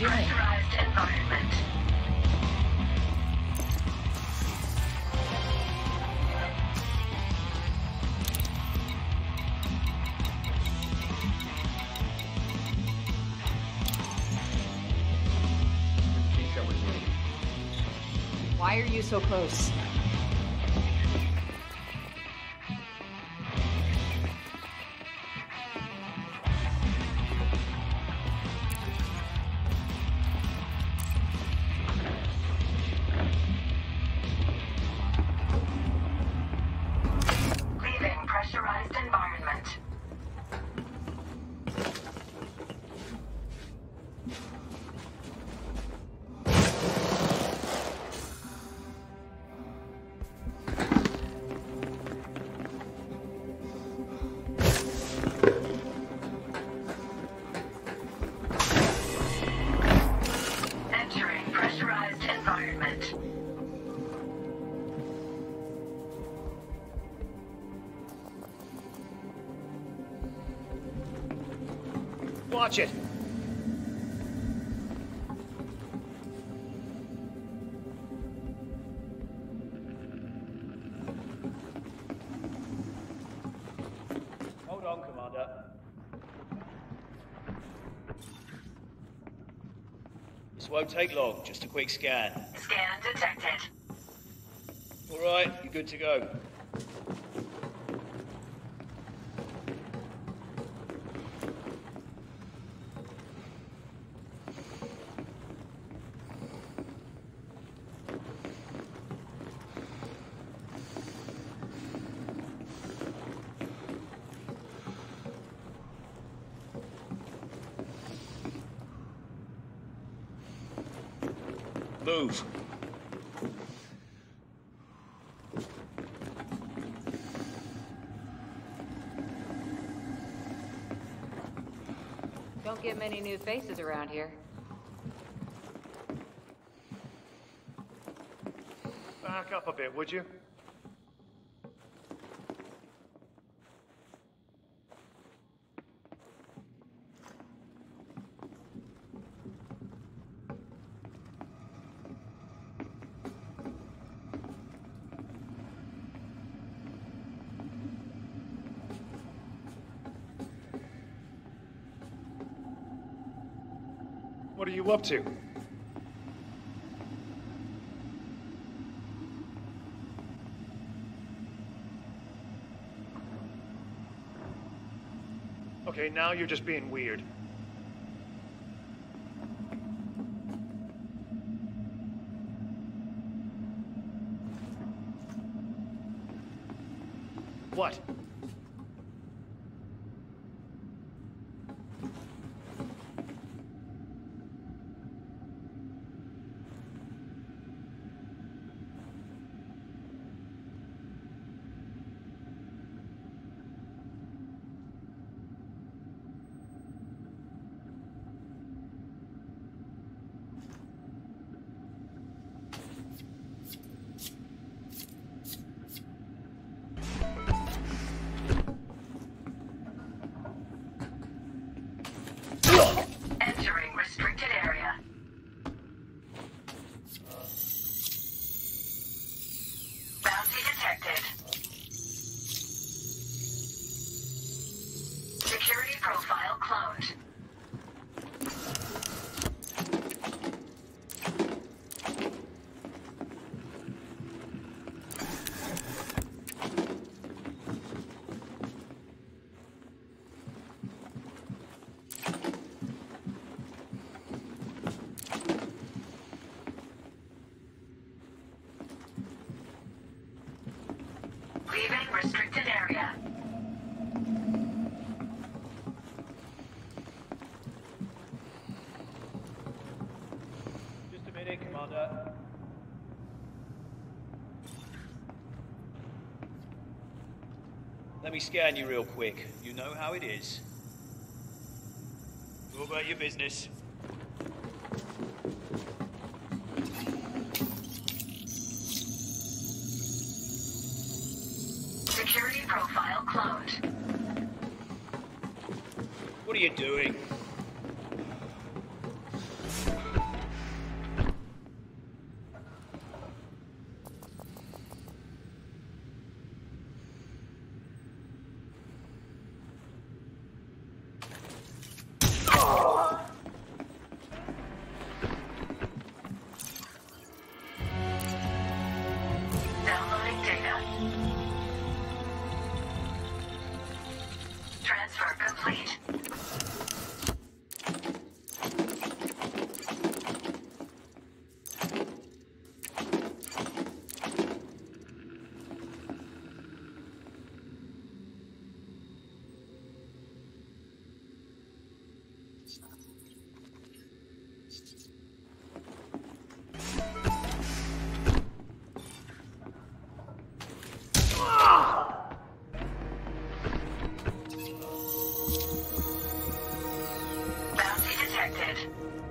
doing? Pressurized environment. Why are you so close? Leaving pressurized environment. Entering pressurized environment. Watch it! Hold on, Commander. This won't take long, just a quick scan. Scan detected. Alright, you're good to go. Move. Don't get many new faces around here. Back up a bit, would you? What are you up to? Okay, now you're just being weird. What? Entering restricted area. Bounty detected. Security profile cloned. Leaving restricted area. Just a minute, Commander. Let me scan you real quick. You know how it is. Go about your business. Security profile cloned. What are you doing? Downloading data. Transfer complete. Bounty detected.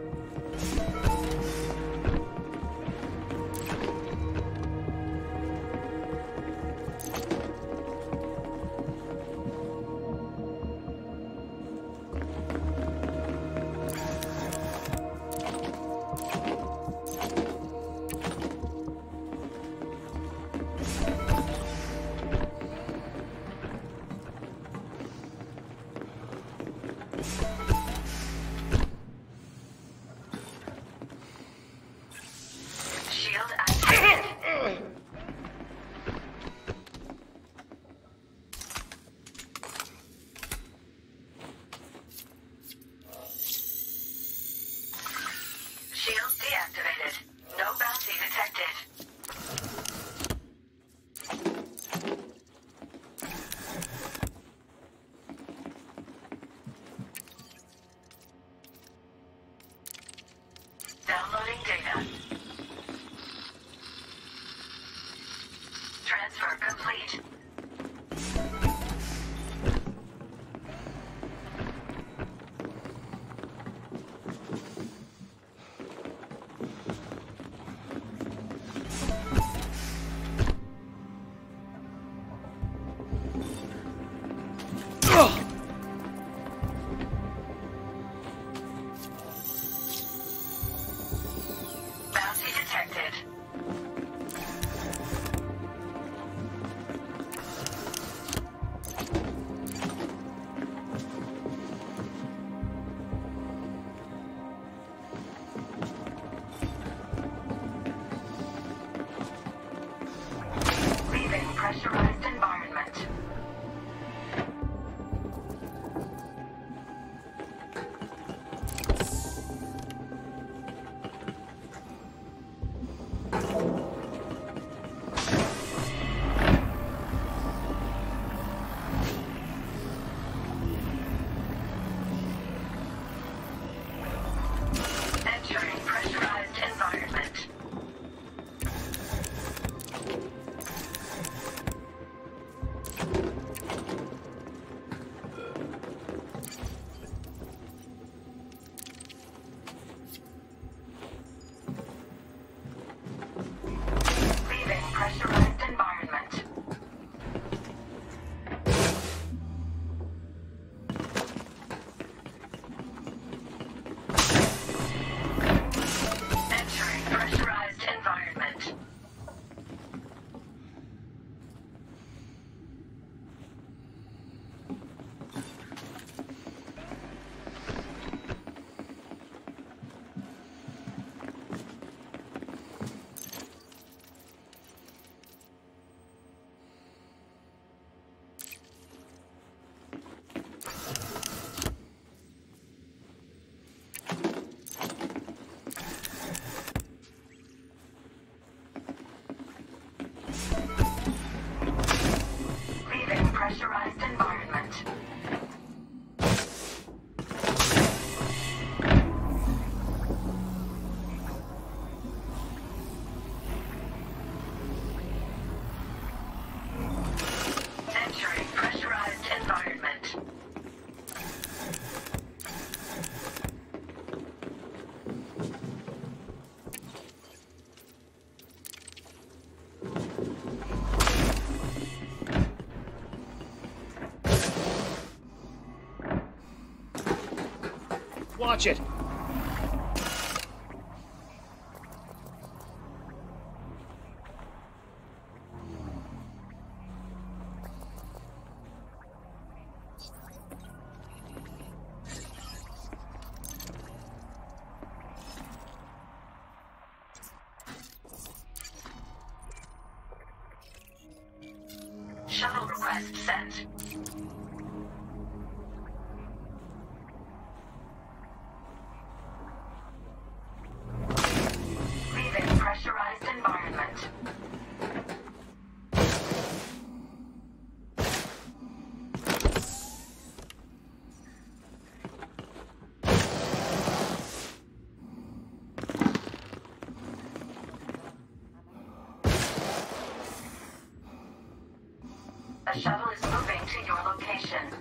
Shield activated. Shield deactivated. No bounty detected. Downloading data. Transfer complete. Bounty detected. Leaving pressurized environment. Entering pressurized environment. Leaving pressurized environment. Entering pressurized environment. Leaving pressurized environment. Entering pressurized environment. Watch it! request sent. Leaving pressurized environment. The shuttle is moving to your location.